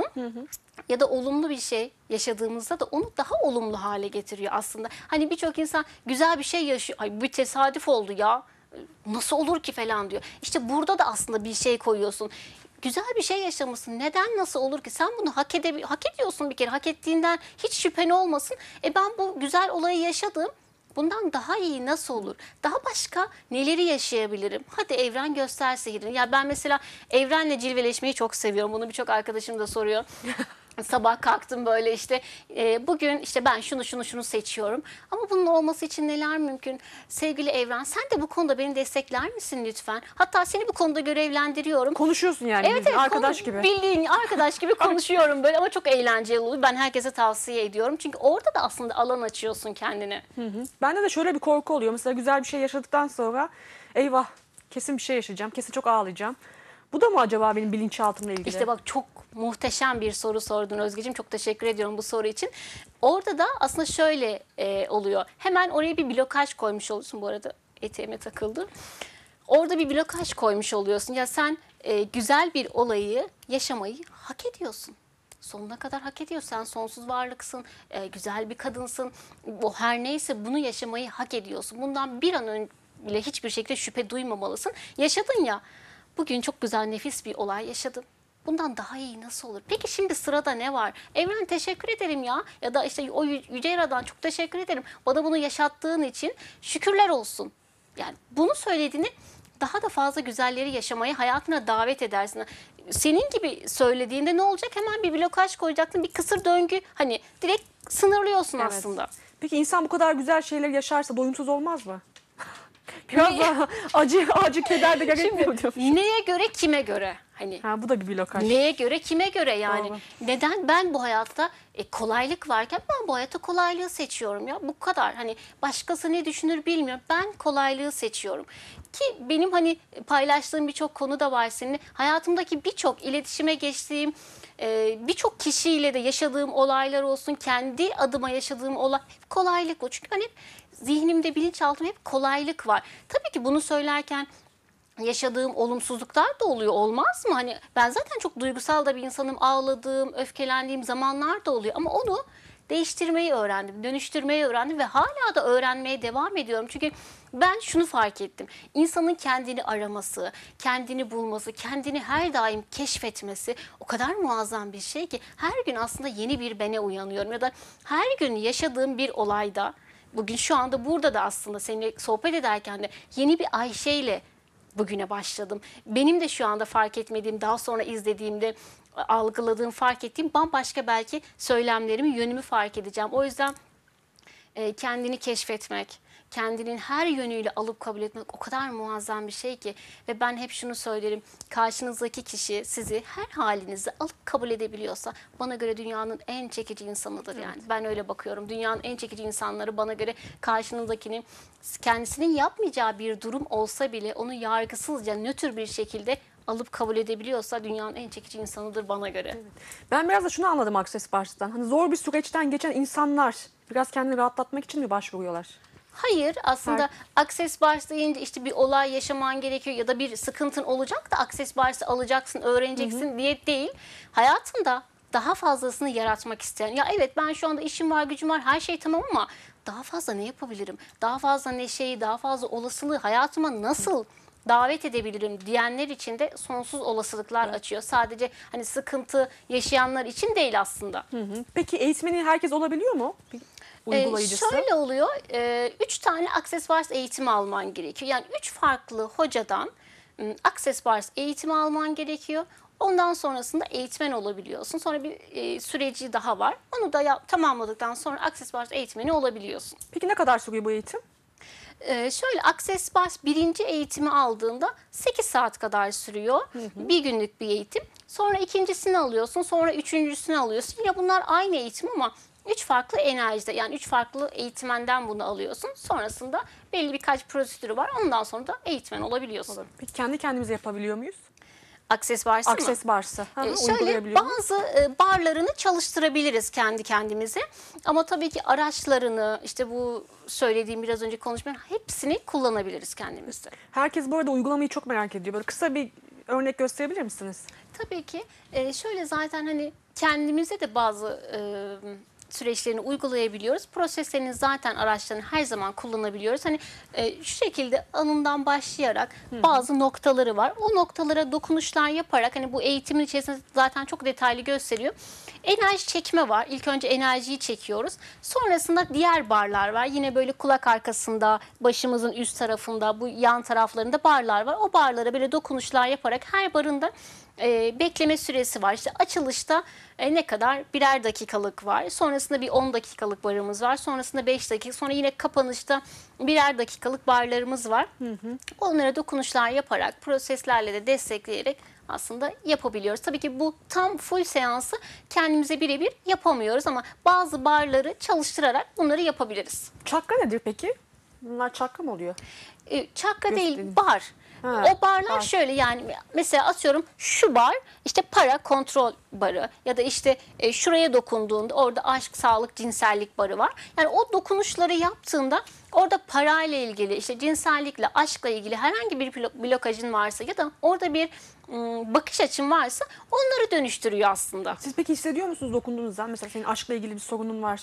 Ya da olumlu bir şey yaşadığımızda da onu daha olumlu hale getiriyor aslında. Hani birçok insan güzel bir şey yaşıyor. Ay bir tesadüf oldu ya. Nasıl olur ki falan diyor. İşte burada da aslında bir şey koyuyorsun. Güzel bir şey yaşamışsın. Neden nasıl olur ki? Sen bunu hak, edebi hak ediyorsun bir kere. Hak ettiğinden hiç şüphen olmasın. E ben bu güzel olayı yaşadım. Bundan daha iyi nasıl olur? Daha başka neleri yaşayabilirim? Hadi evren gösterse gidin. Ya ben mesela evrenle cilveleşmeyi çok seviyorum. Bunu birçok arkadaşım da soruyor. Sabah kalktım böyle işte e, bugün işte ben şunu şunu şunu seçiyorum. Ama bunun olması için neler mümkün? Sevgili evren, sen de bu konuda beni destekler misin lütfen? Hatta seni bu konuda görevlendiriyorum. Konuşuyorsun yani, Evet, evet, arkadaş konu- gibi. Bildiğin arkadaş gibi konuşuyorum böyle, ama çok eğlenceli oluyor. Ben herkese tavsiye ediyorum. Çünkü orada da aslında alan açıyorsun kendine. Bende de şöyle bir korku oluyor. Mesela güzel bir şey yaşadıktan sonra eyvah, kesin bir şey yaşayacağım, kesin çok ağlayacağım. Bu da mı acaba benim bilinçaltımla ilgili? İşte bak, çok muhteşem bir soru sordun Özgeciğim. Çok teşekkür ediyorum bu soru için. Orada da aslında şöyle e, oluyor. Hemen oraya bir blokaj koymuş oluyorsun. Bu arada eteğime takıldı. Orada bir blokaj koymuş oluyorsun. Ya sen e, güzel bir olayı yaşamayı hak ediyorsun. Sonuna kadar hak ediyorsun. Sen sonsuz varlıksın, e, güzel bir kadınsın. Bu her neyse, bunu yaşamayı hak ediyorsun. Bundan bir an önce bile hiçbir şekilde şüphe duymamalısın. Yaşadın ya, bugün çok güzel, nefis bir olay yaşadım. Bundan daha iyi nasıl olur? Peki şimdi sırada ne var? Evren, teşekkür ederim ya. Ya da işte o Yü- Yüce Yaradan çok teşekkür ederim. Bana bunu yaşattığın için şükürler olsun. Yani bunu söylediğini, daha da fazla güzelleri yaşamaya hayatına davet edersin. Senin gibi söylediğinde ne olacak? Hemen bir blokaj koyacaksın. Bir kısır döngü, hani direkt sınırlıyorsun Evet. aslında. Peki insan bu kadar güzel şeyler yaşarsa doyumsuz olmaz mı? Biraz daha acı, acı, keder de gerekmiyor diyor. Neye göre, kime göre? Hani Ha, bu da bir blokaj. neye göre, kime göre yani? Doğru. Neden ben bu hayatta e, kolaylık varken ben bu hayatta kolaylığı seçiyorum ya. Bu kadar. Hani başkası ne düşünür bilmiyorum. Ben kolaylığı seçiyorum. Ki benim hani paylaştığım birçok konu da var seninle. Hayatımdaki birçok iletişime geçtiğim, e, birçok kişiyle de yaşadığım olaylar olsun, kendi adıma yaşadığım olay, hep kolaylık o. Çünkü ben hep zihnimde, bilinçaltımda hep kolaylık var. Tabii ki bunu söylerken yaşadığım olumsuzluklar da oluyor, olmaz mı? Hani ben zaten çok duygusal da bir insanım. Ağladığım, öfkelendiğim zamanlar da oluyor. Ama onu değiştirmeyi öğrendim, dönüştürmeyi öğrendim ve hala da öğrenmeye devam ediyorum. Çünkü ben şunu fark ettim. İnsanın kendini araması, kendini bulması, kendini her daim keşfetmesi o kadar muazzam bir şey ki her gün aslında yeni bir bene uyanıyorum. Ya da her gün yaşadığım bir olayda, bugün şu anda burada da aslında seninle sohbet ederken de yeni bir Ayşe ile bugüne başladım. Benim de şu anda fark etmediğim, daha sonra izlediğimde algıladığım, fark ettiğim bambaşka belki söylemlerimi, yönümü fark edeceğim. O yüzden e, kendini keşfetmek, kendinin her yönüyle alıp kabul etmek o kadar muazzam bir şey ki. Ve ben hep şunu söylerim, karşınızdaki kişi sizi her halinizde alıp kabul edebiliyorsa bana göre dünyanın en çekici insanıdır yani. Ben öyle bakıyorum. Dünyanın en çekici insanları bana göre karşınızdakinin kendisinin yapmayacağı bir durum olsa bile onu yargısızca, nötr bir şekilde alıp kabul edebiliyorsa dünyanın en çekici insanıdır bana göre. Ben biraz da şunu anladım Access Bars'tan. Hani zor bir süreçten geçen insanlar biraz kendini rahatlatmak için mi başvuruyorlar? Hayır, aslında Access Bars deyince işte bir olay yaşaman gerekiyor ya da bir sıkıntın olacak da Access Bars'ı alacaksın, öğreneceksin, hı hı, diye değil. Hayatında daha fazlasını yaratmak isteyen, ya evet ben şu anda işim var, gücüm var, her şey tamam ama daha fazla ne yapabilirim? Daha fazla neşeyi, daha fazla olasılığı hayatıma nasıl davet edebilirim diyenler için de sonsuz olasılıklar açıyor. Sadece hani sıkıntı yaşayanlar için değil aslında. Hı hı. Peki eğitmeni herkes olabiliyor mu? Bir uygulayıcısı. Ee, şöyle oluyor, e, üç tane Access Bars eğitimi alman gerekiyor. Yani üç farklı hocadan m, Access Bars eğitimi alman gerekiyor. Ondan sonrasında eğitmen olabiliyorsun. Sonra bir e, süreci daha var. Onu da ya, tamamladıktan sonra Access Bars eğitmeni olabiliyorsun. Peki ne kadar sürüyor bu eğitim? Ee, şöyle, Access Bars birinci eğitimi aldığında sekiz saat kadar sürüyor. Hı hı. Bir günlük bir eğitim. Sonra ikincisini alıyorsun, sonra üçüncüsünü alıyorsun. Yine bunlar aynı eğitim ama Üç farklı enerjide, yani üç farklı eğitmenden bunu alıyorsun. Sonrasında belli birkaç prosedürü var. Ondan sonra da eğitmen olabiliyorsun. Peki kendi kendimize yapabiliyor muyuz? Akses varsa mı? Akses barsı. Hı hı, E, Şöyle uygulayabiliyor muyuz? bazı e, barlarını çalıştırabiliriz kendi kendimize. Ama tabii ki araçlarını, işte bu söylediğim biraz önce konuşmanın hepsini kullanabiliriz kendimizde. Herkes bu arada uygulamayı çok merak ediyor. Böyle kısa bir örnek gösterebilir misiniz? Tabii ki e, şöyle zaten hani kendimize de bazı e, süreçlerini uygulayabiliyoruz. Proseslerini zaten araçlarını her zaman kullanabiliyoruz. Hani e, şu şekilde alından başlayarak bazı noktaları var. O noktalara dokunuşlar yaparak, hani bu eğitimin içerisinde zaten çok detaylı gösteriyor. Enerji çekme var. İlk önce enerjiyi çekiyoruz. Sonrasında diğer barlar var. Yine böyle kulak arkasında, başımızın üst tarafında, bu yan taraflarında barlar var. O barlara böyle dokunuşlar yaparak her barında e, bekleme süresi var. İşte açılışta e, ne kadar? Birer dakikalık var. Sonrasında bir on dakikalık barımız var. Sonrasında beş dakika. Sonra yine kapanışta birer dakikalık barlarımız var. Hı hı. Onlara dokunuşlar yaparak, proseslerle de destekleyerek aslında yapabiliyoruz. Tabii ki bu tam full seansı kendimize birebir yapamıyoruz ama bazı barları çalıştırarak bunları yapabiliriz. Çakra nedir peki? Bunlar çakra mı oluyor? E, çakra Gösterin. değil, bar. Ha, O barlar bar. şöyle, yani mesela atıyorum şu bar işte para kontrol barı ya da işte e, şuraya dokunduğunda orada aşk, sağlık, cinsellik barı var. Yani o dokunuşları yaptığında orada parayla ilgili, işte cinsellikle, aşkla ilgili herhangi bir blo- blokajın varsa ya da orada bir ım, bakış açın varsa onları dönüştürüyor aslında. Siz peki hissediyor musunuz dokunduğunuzda? Mesela senin aşkla ilgili bir sorunun var.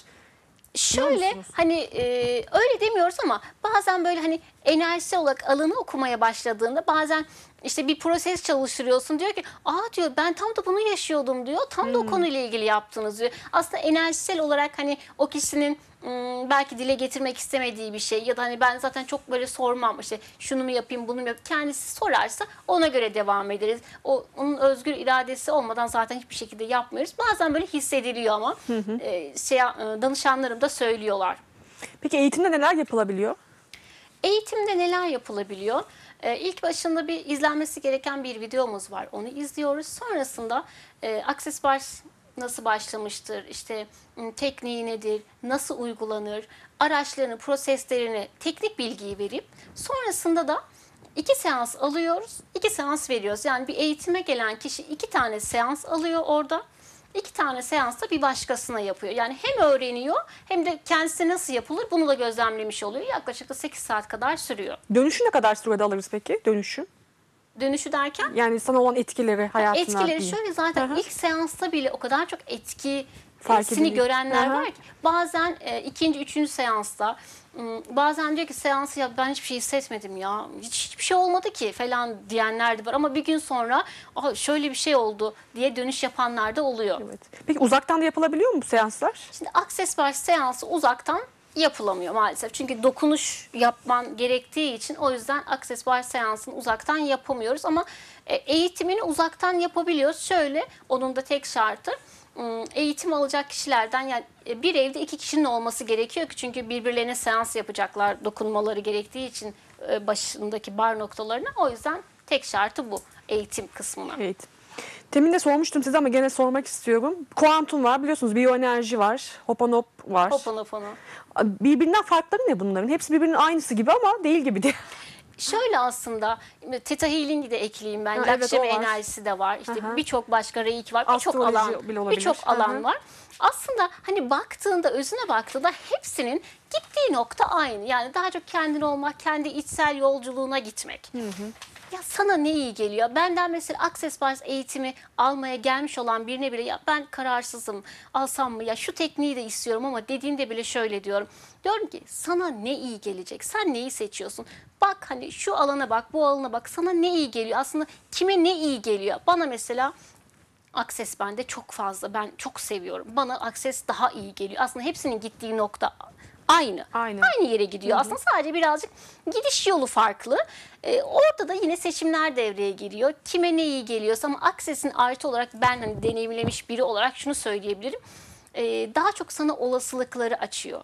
Şöyle musunuz? hani e, öyle demiyoruz ama bazen böyle hani enerjisi olarak alanı okumaya başladığında bazen işte bir proses çalıştırıyorsun, diyor ki aa diyor ben tam da bunu yaşıyordum diyor, tam da o konuyla ilgili yaptınız diyor. Aslında enerjisel olarak hani o kişinin ım, belki dile getirmek istemediği bir şey ya da hani ben zaten çok böyle sormam, işte şunu mu yapayım bunu mu yapayım, kendisi sorarsa ona göre devam ederiz. O, onun özgür iradesi olmadan zaten hiçbir şekilde yapmıyoruz. Bazen böyle hissediliyor ama e, şey, e, danışanlarım da söylüyorlar. Peki eğitimde neler yapılabiliyor? Eğitimde neler yapılabiliyor? Ee, ilk başında bir izlenmesi gereken bir videomuz var. Onu izliyoruz. Sonrasında e, Access Bars nasıl başlamıştır, işte m, tekniği nedir, nasıl uygulanır, araçlarını, proseslerini, teknik bilgiyi verip sonrasında da iki seans alıyoruz, iki seans veriyoruz. Yani bir eğitime gelen kişi iki tane seans alıyor orada. İki tane seansta bir başkasına yapıyor. Yani hem öğreniyor hem de kendisi nasıl yapılır bunu da gözlemlemiş oluyor. Yaklaşık da sekiz saat kadar sürüyor. Dönüşü ne kadar sürede alırız peki? Dönüşü. Dönüşü derken Yani sana olan etkileri hayatına. etkileri diyeyim. şöyle, zaten Hı hı. ilk seansta bile o kadar çok etki Fark sini ediliyor. görenler Hı hı. var ki bazen e, ikinci, üçüncü seansta m, bazen diyor ki seansı ya ben hiçbir şey hissetmedim ya, hiç hiçbir şey olmadı ki falan diyenler de var ama bir gün sonra "Aa, şöyle bir şey oldu" diye dönüş yapanlar da oluyor. Evet. Peki uzaktan da yapılabiliyor mu bu seanslar? Şimdi Access Bar seansı uzaktan yapılamıyor maalesef. Çünkü dokunuş yapman gerektiği için, o yüzden Access Bar seansını uzaktan yapamıyoruz ama e, eğitimini uzaktan yapabiliyoruz. Şöyle, onun da tek şartı ım, eğitim alacak kişilerden, yani e, bir evde iki kişinin olması gerekiyor ki, çünkü birbirlerine seans yapacaklar dokunmaları gerektiği için e, başındaki bar noktalarına. O yüzden tek şartı bu eğitim kısmına. Evet. Temin de sormuştum size ama gene sormak istiyorum. Kuantum var biliyorsunuz, biyoenerji var, Hopanop var. Hoponopono. Birbirinden farkları ne bunların? Hepsi birbirinin aynısı gibi ama değil gibi diye. Şöyle aslında Theta Healing'i de ekleyeyim ben. Ha, evet, Lakşemi o var. enerjisi de var. İşte Aha. birçok başka reiki var. Birçok Astroloji alan, bile olabilir. birçok alan Aha. var. Aslında hani baktığında, özüne baktığında hepsinin gittiği nokta aynı. Yani daha çok kendin olmak, kendi içsel yolculuğuna gitmek. Ya sana ne iyi geliyor? Benden mesela Access Bars eğitimi almaya gelmiş olan birine bile ya ben kararsızım, alsam mı, ya şu tekniği de istiyorum ama dediğinde bile şöyle diyorum. Diyorum ki sana ne iyi gelecek? Sen neyi seçiyorsun? Bak hani şu alana bak, bu alana bak. Sana ne iyi geliyor? Aslında kime ne iyi geliyor? Bana mesela Access bende çok fazla. Ben çok seviyorum. Bana Access daha iyi geliyor. Aslında hepsinin gittiği nokta aynı. Aynı. Aynı yere gidiyor. Aslında sadece birazcık gidiş yolu farklı. Ee, orada da yine seçimler devreye giriyor. Kime ne iyi geliyorsa, ama Access'in artı olarak ben hani deneyimlemiş biri olarak şunu söyleyebilirim. Ee, daha çok sana olasılıkları açıyor.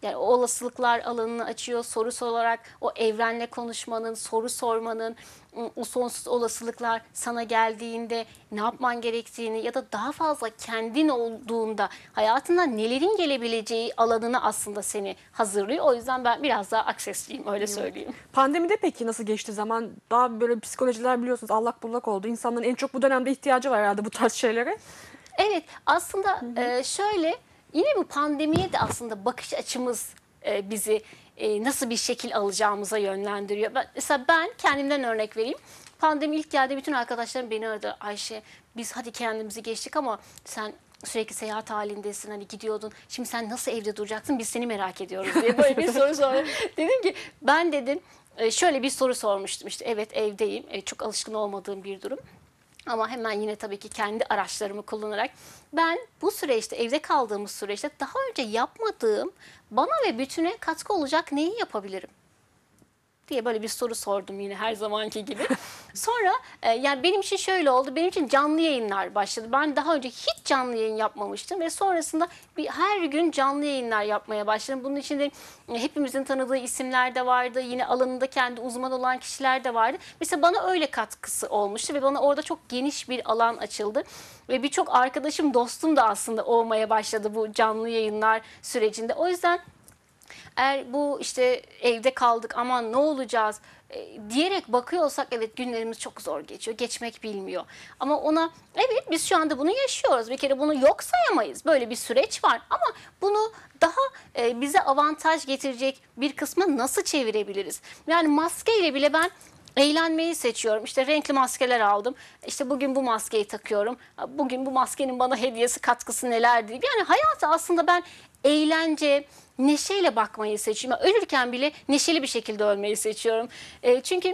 Yani o olasılıklar alanını açıyor. Soru sorarak o evrenle konuşmanın, soru sormanın, o sonsuz olasılıklar sana geldiğinde ne yapman gerektiğini ya da daha fazla kendin olduğunda hayatından nelerin gelebileceği alanını aslında seni hazırlıyor. O yüzden ben biraz daha aksesliyim, öyle söyleyeyim. Pandemide peki nasıl geçti zaman? Daha böyle psikolojiler biliyorsunuz allak bullak oldu. İnsanların en çok bu dönemde ihtiyacı var herhalde bu tarz şeylere. Evet, aslında e, şöyle, yine bu pandemiye de aslında bakış açımız e, bizi e, nasıl bir şekil alacağımıza yönlendiriyor. Ben, mesela ben kendimden örnek vereyim. Pandemi ilk geldi, bütün arkadaşlarım beni aradı. Ayşe, biz hadi kendimizi geçtik ama sen sürekli seyahat halindesin, hani gidiyordun. Şimdi sen nasıl evde duracaksın? Biz seni merak ediyoruz diye böyle bir soru sordu. Dedim ki ben dedim e, şöyle bir soru sormuştum, işte evet evdeyim, e, çok alışkın olmadığım bir durum. Ama hemen yine tabii ki kendi araçlarımı kullanarak ben bu süreçte, evde kaldığımız süreçte daha önce yapmadığım, bana ve bütüne katkı olacak neyi yapabilirim diye böyle bir soru sordum yine her zamanki gibi. Sonra e, yani benim için şöyle oldu. Benim için canlı yayınlar başladı. Ben daha önce hiç canlı yayın yapmamıştım ve sonrasında bir her gün canlı yayınlar yapmaya başladım. Bunun içinde e, hepimizin tanıdığı isimler de vardı. Yine alanında kendi uzman olan kişiler de vardı. Mesela bana öyle katkısı olmuştu ve bana orada çok geniş bir alan açıldı. Ve birçok arkadaşım, dostum da aslında olmaya başladı bu canlı yayınlar sürecinde. O yüzden eğer bu işte evde kaldık aman ne olacağız e, diyerek bakıyor olsak, evet günlerimiz çok zor geçiyor. Geçmek bilmiyor. Ama ona evet biz şu anda bunu yaşıyoruz. Bir kere bunu yok sayamayız. Böyle bir süreç var ama bunu daha e, bize avantaj getirecek bir kısma nasıl çevirebiliriz? Yani maskeyle bile ben eğlenmeyi seçiyorum. İşte renkli maskeler aldım. İşte bugün bu maskeyi takıyorum. Bugün bu maskenin bana hediyesi, katkısı nelerdi? Yani hayata aslında ben eğlence, neşeyle bakmayı seçiyorum. Ölürken bile neşeli bir şekilde ölmeyi seçiyorum. E, çünkü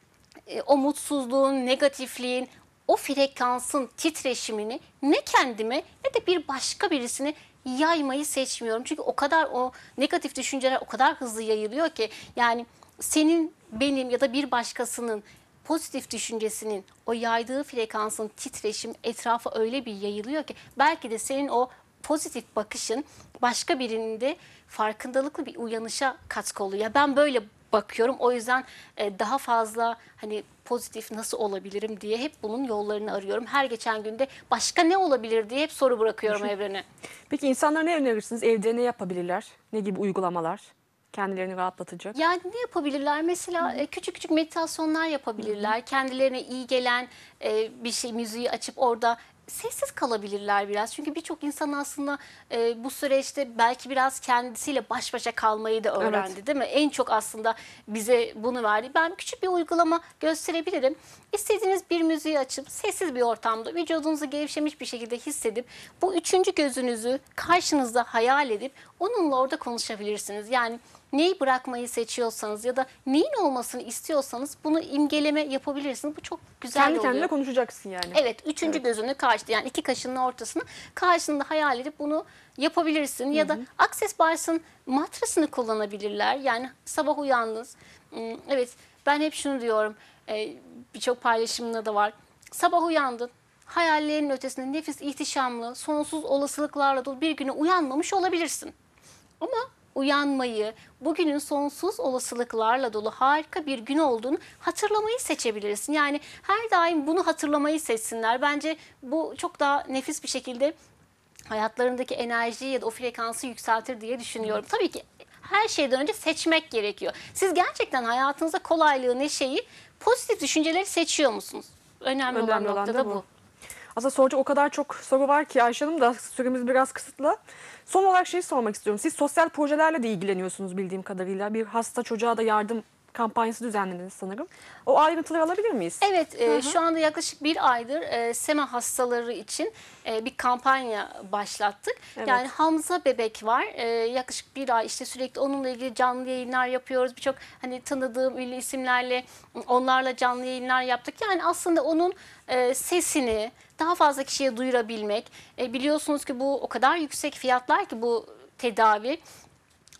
e, o mutsuzluğun, negatifliğin, o frekansın titreşimini ne kendime ne de bir başka birisine yaymayı seçmiyorum. Çünkü o kadar o negatif düşünceler o kadar hızlı yayılıyor ki, yani senin, benim ya da bir başkasının pozitif düşüncesinin o yaydığı frekansın titreşim etrafa öyle bir yayılıyor ki belki de senin o pozitif bakışın başka birinin de farkındalıklı bir uyanışa katkı oluyor. Ya ben böyle bakıyorum. O yüzden e, daha fazla hani pozitif nasıl olabilirim diye hep bunun yollarını arıyorum. Her geçen günde başka ne olabilir diye hep soru bırakıyorum evrene. Peki insanlara ne önerirsiniz? Evde ne yapabilirler? Ne gibi uygulamalar? Kendilerini rahatlatacak. Yani ne yapabilirler? Mesela e, küçük küçük meditasyonlar yapabilirler. Kendilerine iyi gelen e, bir şey, müziği açıp orada sessiz kalabilirler biraz. Çünkü birçok insan aslında e, bu süreçte belki biraz kendisiyle baş başa kalmayı da öğrendi, Evet. değil mi? En çok aslında bize bunu verdi. Ben küçük bir uygulama gösterebilirim. İstediğiniz bir müziği açıp sessiz bir ortamda vücudunuzu gevşemiş bir şekilde hissedip bu üçüncü gözünüzü karşınızda hayal edip onunla orada konuşabilirsiniz. Yani neyi bırakmayı seçiyorsanız ya da neyin olmasını istiyorsanız bunu imgeleme yapabilirsiniz. Bu çok güzel Kendi oluyor. kendine konuşacaksın yani. Evet, üçüncü gözünü karşıda, yani iki kaşının ortasını karşında hayal edip bunu yapabilirsin. Ya da Access Bars'ın matrasını kullanabilirler. Yani sabah uyandınız. Hmm, Evet, ben hep şunu diyorum. e, Birçok paylaşımda da var. Sabah uyandın. Hayallerin ötesinde nefis, ihtişamlı, sonsuz olasılıklarla dolu bir güne uyanmamış olabilirsin. Ama uyanmayı, bugünün sonsuz olasılıklarla dolu harika bir gün olduğunu hatırlamayı seçebilirsin. Yani her daim bunu hatırlamayı seçsinler. Bence bu çok daha nefis bir şekilde hayatlarındaki enerjiyi ya da o frekansı yükseltir diye düşünüyorum. Tabii ki her şeyden önce seçmek gerekiyor. Siz gerçekten hayatınızda kolaylığı, neşeyi, pozitif düşünceleri seçiyor musunuz? Önemli, Önemli olan olan nokta da da bu. bu. Aslında soracak o kadar çok soru var ki Ayşe Hanım, da süremiz biraz kısıtlı. Son olarak şey sormak istiyorum. Siz sosyal projelerle de ilgileniyorsunuz bildiğim kadarıyla. Bir hasta çocuğa da yardım kampanyası düzenlediniz sanırım. O ayrıntıları alabilir miyiz? Evet, e, şu anda yaklaşık bir aydır e, SEMA hastaları için e, bir kampanya başlattık. Evet. Yani Hamza bebek var. E, yaklaşık bir ay işte sürekli onunla ilgili canlı yayınlar yapıyoruz. Birçok hani tanıdığım ünlü isimlerle onlarla canlı yayınlar yaptık. Yani aslında onun e, sesini daha fazla kişiye duyurabilmek. E, biliyorsunuz ki bu o kadar yüksek fiyatlar ki bu tedavi.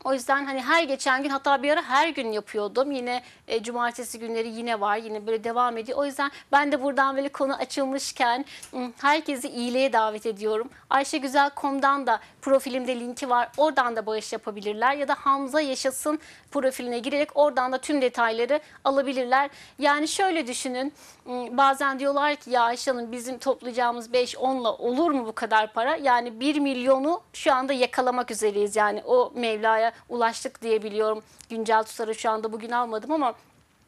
O yüzden hani her geçen gün, hatta bir ara her gün yapıyordum. Yine e, cumartesi günleri yine var. Yine böyle devam ediyor. O yüzden ben de buradan böyle konu açılmışken ım, herkesi iyiliğe davet ediyorum. ayşegüzel nokta com'dan da profilimde linki var. Oradan da bağış yapabilirler. Ya da Hamza Yaşasın profiline girerek oradan da tüm detayları alabilirler. Yani şöyle düşünün. ım, Bazen diyorlar ki ya Ayşe Hanım, bizim toplayacağımız beş onla olur mu bu kadar para? Yani bir milyonu şu anda yakalamak üzereyiz. Yani o Mevla'ya ulaştık diyebiliyorum. Güncel tutarı şu anda bugün almadım ama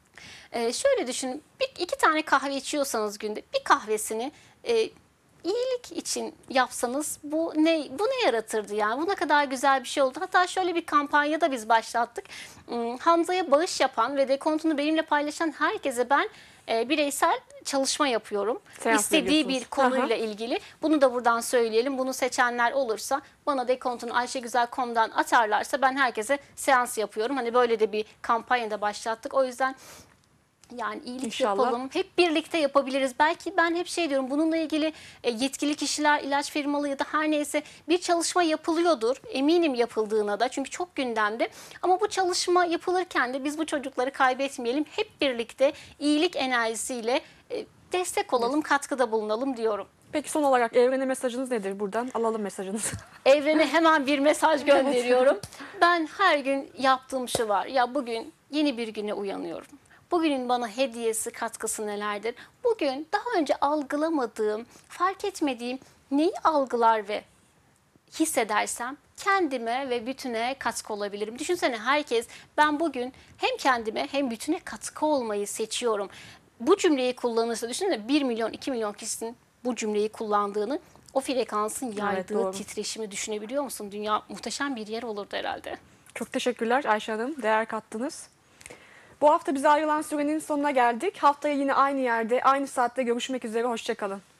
e, şöyle düşünün. Bir, iki tane kahve içiyorsanız günde bir kahvesini e, iyilik için yapsanız bu ne bu ne yaratırdı yani? Bu ne kadar güzel bir şey oldu. Hatta şöyle bir kampanya da biz başlattık. Hmm, Hamza'ya bağış yapan ve dekontunu benimle paylaşan herkese ben e, bireysel çalışma yapıyorum. Seans İstediği bir veriyorsunuz. konuyla Aha. ilgili. Bunu da buradan söyleyelim. Bunu seçenler olursa bana dekontunu ayşegüzel nokta com'dan atarlarsa ben herkese seans yapıyorum. Hani böyle de bir kampanya da başlattık. O yüzden yani iyilik İnşallah. yapalım. Hep birlikte yapabiliriz. Belki ben hep şey diyorum, bununla ilgili e, yetkili kişiler, ilaç firmaları ya da her neyse bir çalışma yapılıyordur. Eminim yapıldığına da, çünkü çok gündemde. Ama bu çalışma yapılırken de biz bu çocukları kaybetmeyelim. Hep birlikte iyilik enerjisiyle e, destek olalım, katkıda bulunalım diyorum. Peki son olarak evrene mesajınız nedir buradan? Alalım mesajınızı. Evrene hemen bir mesaj gönderiyorum. Ben her gün yaptığım şu var. Ya bugün yeni bir güne uyanıyorum. Bugünün bana hediyesi, katkısı nelerdir? Bugün daha önce algılamadığım, fark etmediğim neyi algılar ve hissedersem kendime ve bütüne katkı olabilirim. Düşünsene, herkes ben bugün hem kendime hem bütüne katkı olmayı seçiyorum. Bu cümleyi kullanırsa, düşünsene bir milyon iki milyon kişinin bu cümleyi kullandığını, o frekansın yaydığı doğru. titreşimi düşünebiliyor musun? Dünya muhteşem bir yer olurdu herhalde. Çok teşekkürler Ayşe Hanım. Değer kattınız. Bu hafta bize ayrılan sürenin sonuna geldik. Haftaya yine aynı yerde, aynı saatte görüşmek üzere. Hoşça kalın.